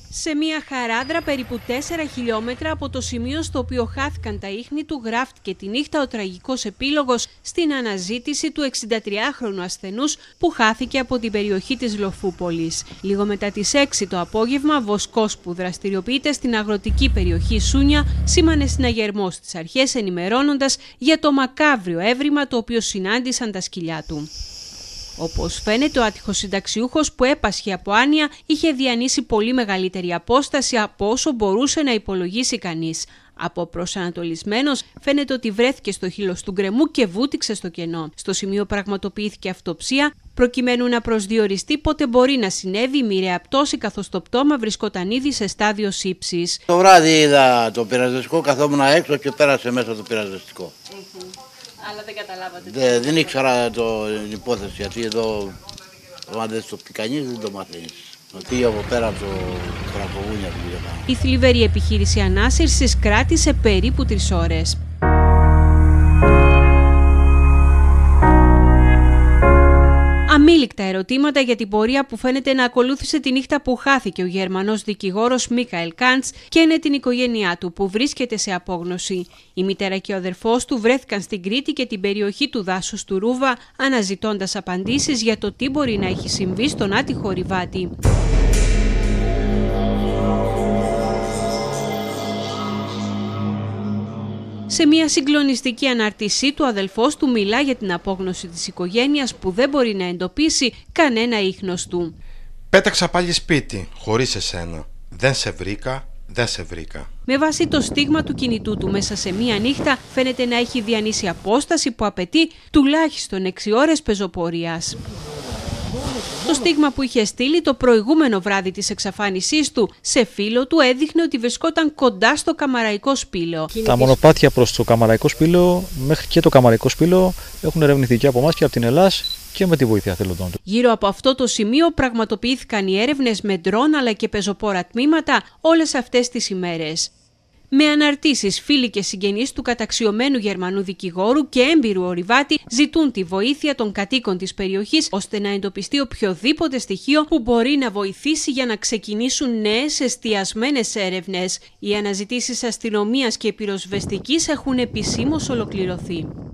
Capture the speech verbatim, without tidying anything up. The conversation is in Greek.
Σε μια χαράδρα περίπου τέσσερα χιλιόμετρα από το σημείο στο οποίο χάθηκαν τα ίχνη του, γράφτηκε τη νύχτα ο τραγικός επίλογος στην αναζήτηση του εξηντατριάχρονου ασθενούς που χάθηκε από την περιοχή της Λοφούπολης. Λίγο μετά τις έξι το απόγευμα, βοσκός που δραστηριοποιείται στην αγροτική περιοχή Σούνια σήμανε συναγερμό στις αρχές, ενημερώνοντας για το μακάβριο έβριμα το οποίο συνάντησαν τα σκυλιά του. Όπως φαίνεται, ο άτυχος συνταξιούχος που έπασχε από άνοια είχε διανύσει πολύ μεγαλύτερη απόσταση από όσο μπορούσε να υπολογίσει κανείς. Από προσανατολισμένος, φαίνεται ότι βρέθηκε στο χείλος του γκρεμού και βούτυξε στο κενό. Στο σημείο πραγματοποιήθηκε αυτοψία, προκειμένου να προσδιοριστεί πότε μπορεί να συνέβη η μοιραία πτώση, καθώς το πτώμα βρισκόταν ήδη σε στάδιο σύψης. Το βράδυ είδα το πυροσβεστικό, καθόμουν έξω και πέρασε μέσα το πυροσβεστικό. Mm-hmm. Αλλά δεν καταλάβατε. Δε, δεν ήξερα το, την υπόθεση, γιατί εδώ, αν δεν το πει κανείς, δεν το μαθαίνεις. Πήγε από πέρα από το Κρακοβούνια. Η θλιβερή επιχείρηση ανάσυρσης κράτησε περίπου τρεις ώρες. Αμήλικτα ερωτήματα για την πορεία που φαίνεται να ακολούθησε τη νύχτα που χάθηκε ο Γερμανός δικηγόρος Μίκαελ Κάντς και είναι την οικογένειά του που βρίσκεται σε απόγνωση. Η μητέρα και ο αδερφός του βρέθηκαν στην Κρήτη και την περιοχή του δάσους του Ρούβα, αναζητώντας απαντήσεις για το τι μπορεί να έχει συμβεί στον άτυχο ορειβάτη. Σε μια συγκλονιστική ανάρτησή του, ο αδελφός του μιλά για την απόγνωση της οικογένειας που δεν μπορεί να εντοπίσει κανένα ίχνος του. Πέταξα πάλι σπίτι, χωρίς εσένα. Δεν σε βρήκα, δεν σε βρήκα. Με βάση το στίγμα του κινητού του μέσα σε μία νύχτα, φαίνεται να έχει διανύσει απόσταση που απαιτεί τουλάχιστον έξι ώρες πεζοπορίας. Το στίγμα που είχε στείλει το προηγούμενο βράδυ της εξαφάνισής του σε φίλο του έδειχνε ότι βρισκόταν κοντά στο Καμαραϊκό Σπήλαιο. Τα μονοπάτια προς το Καμαραϊκό Σπήλαιο μέχρι και το Καμαραϊκό Σπήλαιο έχουν ερευνηθεί και από εμάς και από την Ελλάδα και με τη βοήθεια θελοντών. Γύρω από αυτό το σημείο πραγματοποιήθηκαν οι έρευνες με ντρόν αλλά και πεζοπόρα τμήματα όλες αυτές τις ημέρες. Με αναρτήσεις, φίλοι και συγγενείς του καταξιωμένου Γερμανού δικηγόρου και έμπειρου ορειβάτη ζητούν τη βοήθεια των κατοίκων της περιοχής ώστε να εντοπιστεί οποιοδήποτε στοιχείο που μπορεί να βοηθήσει για να ξεκινήσουν νέες εστιασμένες έρευνες. Οι αναζητήσεις αστυνομίας και πυροσβεστικής έχουν επισήμως ολοκληρωθεί.